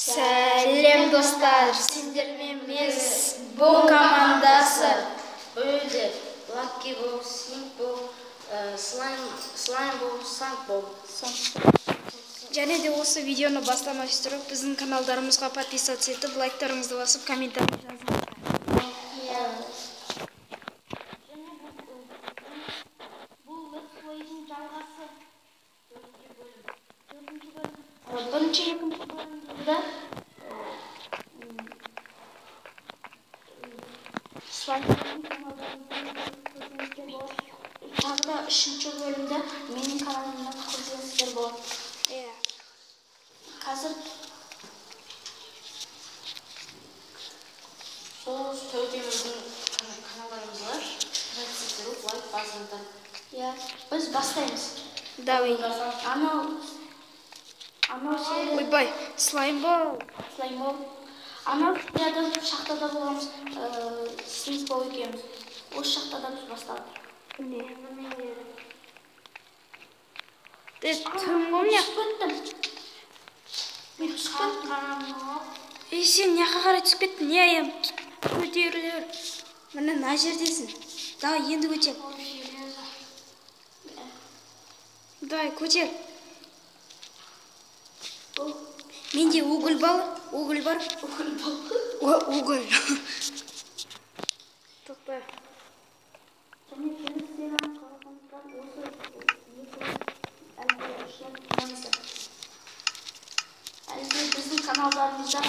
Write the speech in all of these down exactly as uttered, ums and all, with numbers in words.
Сәлем достар, сендермен біз бұл командасы Бөлді, Лакки бол, Синк бол, Слайм бол, Санк бол. Және де осы видеоны бастан өшістіріп, біздің каналдарымызға подписаться етіп, лайктарыңызды басып, комментарий жазыңыздар. Бұл летсплейдің жалғасы төртінші бөлім. Төртінші бөлім. Бірінші екінші бөлімдерді Слайдардың каналдарында көрсеңіздер болады. Тағы да үшінші бөлімді менің каналымда көрсеңіздер болады. Иә. Қазір сол төртеуміздің каналдарымыз бар. Подписывайтесь, лайк басыңыздар. Иә, біз бастаймыз. Давай. Анау Анау серия. Ойбай, слайм бол. Слайм бол. Анау серияда шахтада болғанбыз, Синк бол екеуміз. Осы шахтада біз бастадық. Не? Де Тым ғой не? Түспеттім. Мен түспеттім. Ей, сен неға қарай түсіп кеттің? Не айым? Көтерілер. Міне мына жердесің. Да, енді көтер. Давай, көтер. Менде уголь бар. Уголь бар. Уголь бар. Уголь. Тоқта. Және келесі серияны қалғандықтан осы екі әлде үшінен күнімізді. Әлде біздің каналдарымызда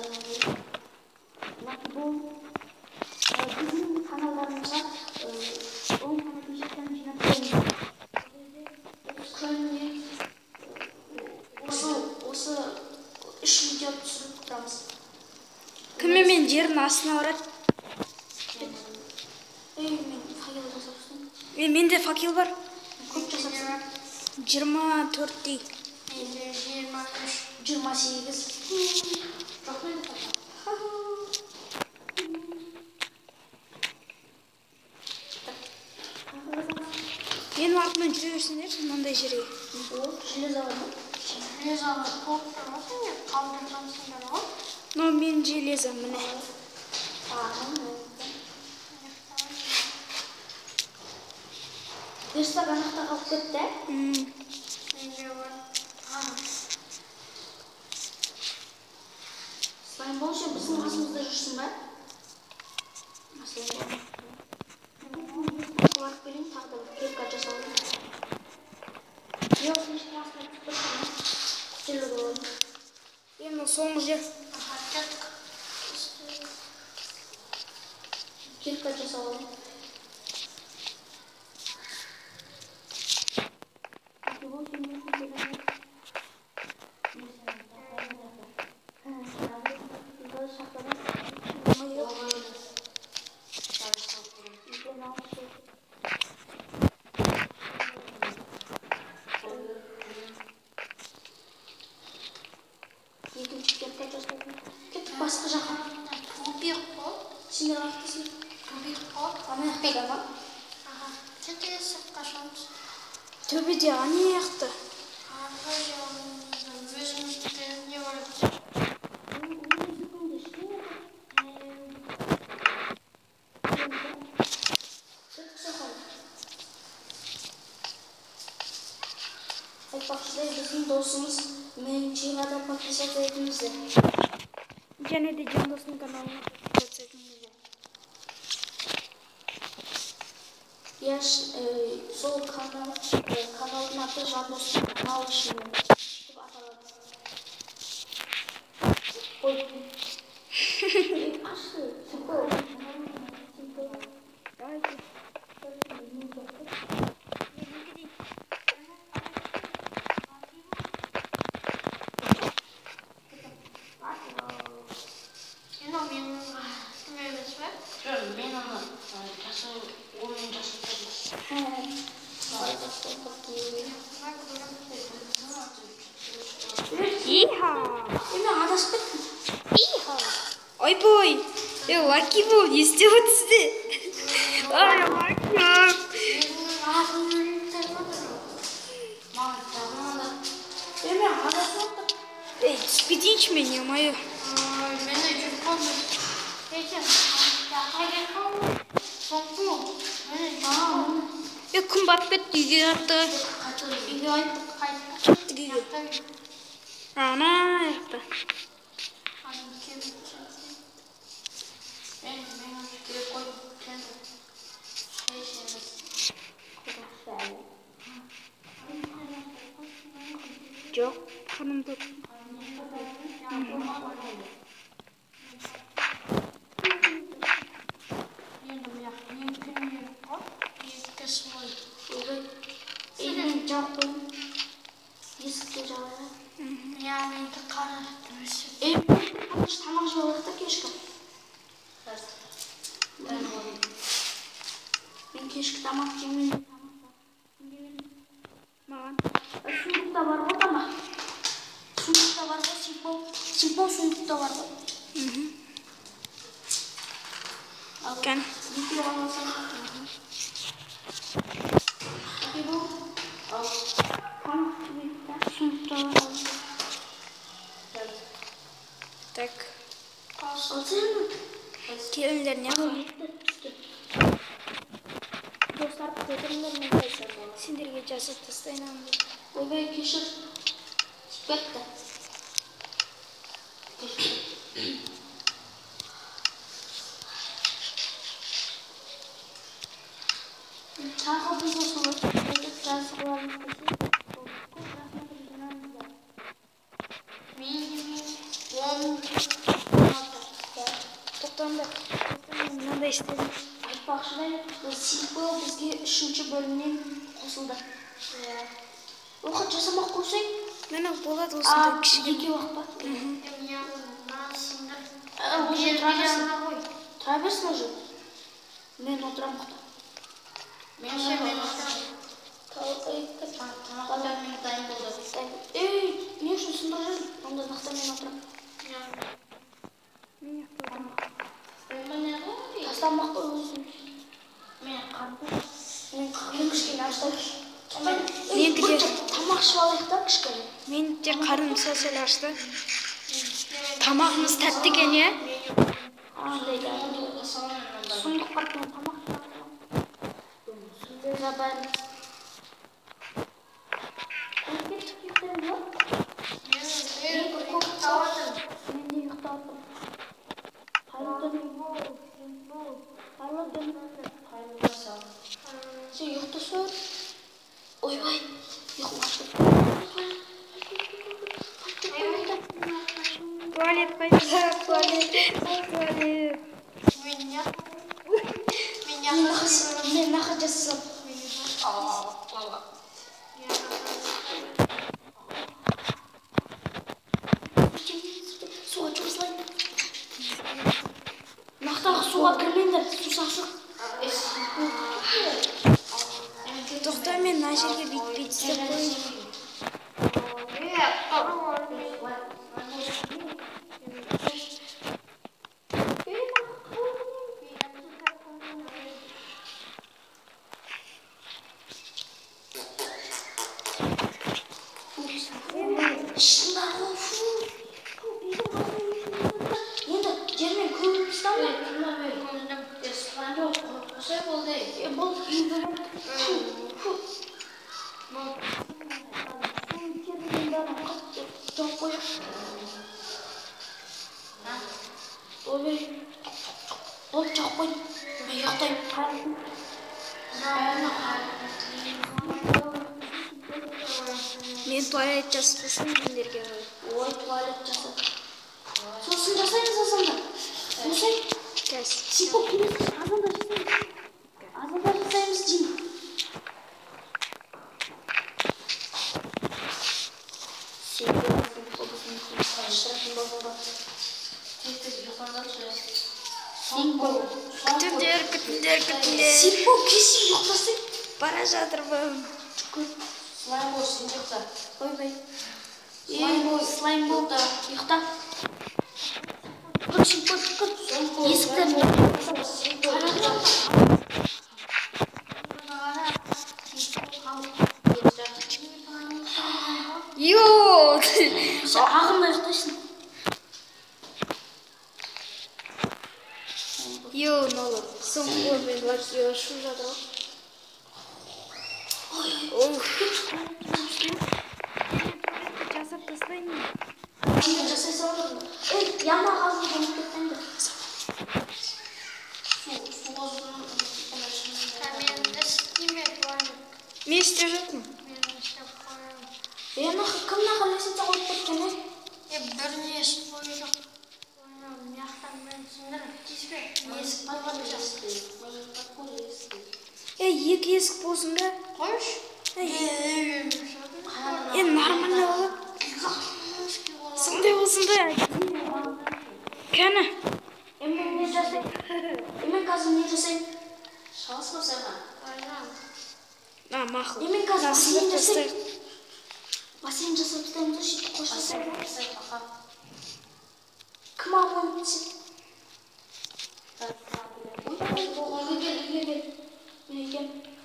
бұл біздің каналдарымызға он нәтижесін жинап қойыңыз. Күніне осы үш видео түсіріп тұрамыз. Кіммен мен жердің астына барады? Ей, мен факел жасапсың. Е, менде факел бар. Көп жасапсың. жиырма төрт дей. Менде жиырма үш, жиырма сегіз. Жоқ мен Менің артымнан жүре берсін деп, мынандай жерге. Ол железо бар ма? Железо толып тұрмасың не? Қалдырғансың да ғой? Но мен железо міне. Дұрыстап анақта қалып кетті, ә? Менде бар. Слайм бол ше, біздің қасымызда жүрсің ба? Слайм бол. Барып келейін, тағы да кепка жасалды. Ең сыншын астына түсіп тұрсың, күтелі болады. Енді соңғы жер. Кепка жасалды. Екінші кепка жасалды. Кеттік басқа жаққа. Тупик қой. Сендер қақтысың? Тупик қой. Ана яқтада ма? Аға. Тете сыртқа шығамыз. Төбеде ане яқты. Арғы жағымызда өзімізді не бар еді? Айтпақшыдай біздің досымыз мен жиғада подписаться етіңіздер. Және де Жандостың каналына подписаться етіңіздер. Я сол каналдың аты Жандостың каналы ішінде деп аталады. Ой. Ашты. Сипо. Сипо. Дайте. Иха! Еме адасып кеттім. Иха! Ойбой! Е, Лакки бол, не істеп отырсыз? Ай, Лакки! Еме адасып Ей, түспетейінші мен, емайы. Мен де жүріп қалдым. Екен, қайда қалды? Соңғы. Е, күн батып кетті, үйге жатты. Үйге айттық, қайттық. Кеттік үйге. Ана, яқты. Мен, мен керек қойдым. Жоқ, қаным көп. Елін жауып қойдым. Есікті жауып. Яғни қараттым. Е, тамақ жеп алайық та кешкі. Мен кешкі тамақ жемеймін. Маған. Сундықта бар ғой тамақ. Сундықта бар ғой, симпол. Симпол сундықта бар ғой. Кән. Екеу аласың. Екеу. Ал. Тамақ жемейді. Сундықта бар. Так. Алсың. Келіндер не қыл? Достар көтеріңдер мен қайсар болады. Сендерге жазып тастайын. Ойбай кешір. Кетті. Тағы біз осылы жазғыларымыз Тоқтамда. Мынандай істедім. Айтпақшыдай, Симпл бізге үшінші бөлімнен қосылды. Оқыт жасамақ қойсай? Мені болады осында кішіге. Еке уақыт па? Тұра берсін уже. Мен отырам құта. Мен ше, мен отырам. Тамақтар мен дайын болды. Ей, не үшін сындыр жүрін? Онда нақта мен отырам. Мен яқтадым. Тастамақ қой өзім. Мен қарпым. Мен қарпым кішкене аштау. Мен тіге. Тамақ ішіп алайық та кішкене. Мен де қарым сәл ашты. Тамағымыз тәтті екен, е? Андай да. Сұмдық қартын тамақ ішіп алайық. Сүндер жабайын. Көкет ұйықтайын ба? Мен ұйықтаватым. Мен де ұйықтаватым. Қайрылдым. Қайрылдым. Қайрылдым. Сен ұйықты сөр. Ойбай. Ұйықмашы. Туалет қайда? Туалет. Туалет. Мен нақы жасысам. Суға жұмсылайын. Нақтағы суға кірмеңдер, су сасық. Тоқта мен мына жерге бүйтпейді істеп қойын. Шындағы фу. Енді жермен көміп ұстамды. Осылай болды. Бұл үй бөлім. Фу. Су керден бәрін қатты жауып қойып. Ойбай. Болып жауып қойып. Мен ұйықтайын. Қарым. Мен туалет жасыппысың сендерге. Ой, туалет жасап. Сосын жасаймыз азанда. Осай. Кәс. Сипо келесі азанда жасаймыз. Азанда жасаймыз деймін. Сипо біздің шырақын болғанға. Тектіз ұйықтаңдар жүресің. Сипо. Күтіңдер, күтіңдер, күтіңдер. Сипо кесі ұйықтасың. Бара жатырмын. Слайм бол, сен ұйықта. Ойбай. Слайм бол, слайм бол да ұйықта. Күт, Сипо, күт. Есіктен Йооо! ағымда Йо, нолу. Соңғы мен лакиға шу жатыр. Ой, ой. Жасап тастайын. Ана жасай салдым. Эй, яма қалды болып кетті. Су, су қосылып. Мен істеме планы. Мен істеп жатырмын. Мен істеп қоямын. Ена кімнің қаласында қойып кеткен? Е, біріне ішіп қойдық. Е, екі есік болсын да. Қойш? Е, нормально болып. Сондай болсын да. Кәні? Емен не жасай? Емен қазір не жасай? Шалыс қосайға. А, мақыл. Емен қазір басейн жасай. Басейн жасап тұтаймыз да, шетті қош жасай. Кім алуын бітсін? Үйге кел, үйге кел. Үйге кел.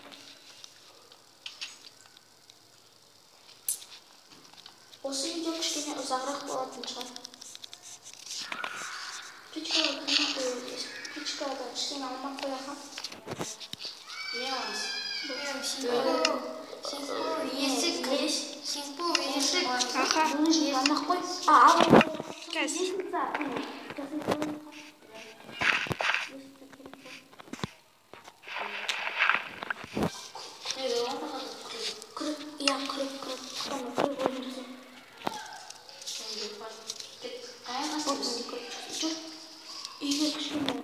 Осы видео кішкене ұзағырақ болатын шығар. Пичкаға кімнен қойып, пичкаға кішкене алмақ қояқам. Не аламыз? Есік, есік бұл, есік. Аха. Бұны жын алмақ қой. А, ал. Кәсі. Kırık, ya kırık kırık. Tamam, kırık oynuyoruz. Kayak asıl. Dur. İyi bir kışkın var.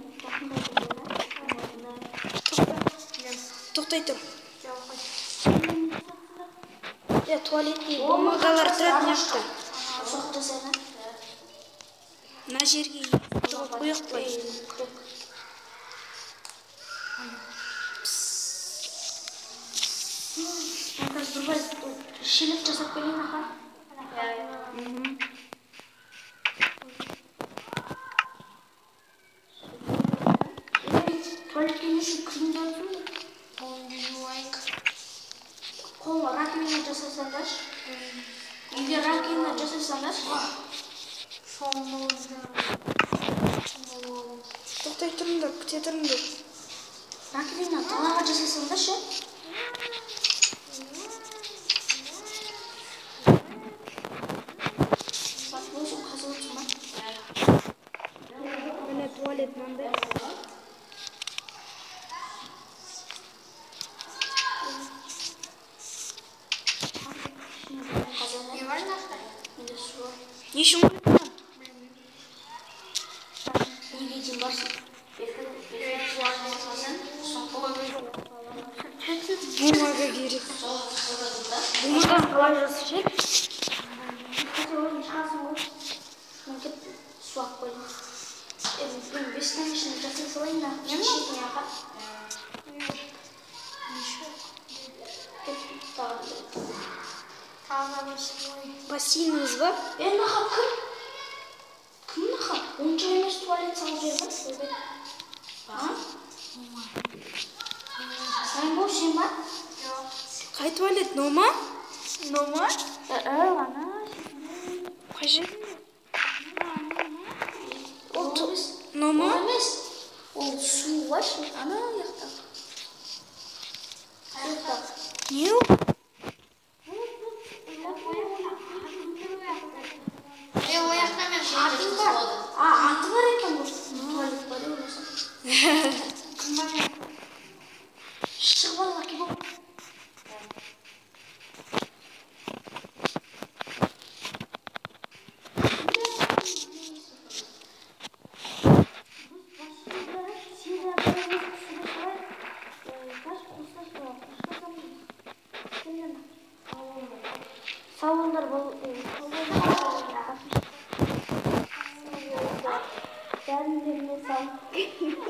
Тоқтай тұр. Е, туалет değil. Бомбалар тұратын жақта. Соқ жасайна. Мына жерге қойық қой. Қазір бір шелек жасап келейін аға. Туалетке неше күнде өтсін? Қолымды жуайық. Қолы ракина жасасаңдар. Үйге ракина жасасаңдар. Тоқтай тұрыңдар, күте тұрыңдар. Ракина далаға жасасаңдар ше? Міне туалет мынандай. Не үшін қойып? Неге дейін барсың? Бумага керек. Бумадан қалай жасы ше? Қазір ойын шығасың ғой. Мүмкін суақ қойдың. Мен бестен ішін жасай салайын да. Шешетін яға. Бассейніміз бар? Е, наға кім? Кім наға? Онша емес туалет салып жерді. А? Сән бол, сен ба? Қай туалет? Нома? Нома? Ә, ғана. Қай жерде? Ол Нома? Ол емес. Ол су ғой, ана яқта. Қайықта. Не ол? Е, ояқта мен атын бар. А, аты бар екен бұл. Туалет бар екен. Кім бар екен? Шығып ал, лаки бол. Салондар бол. Бәрін беріне сал.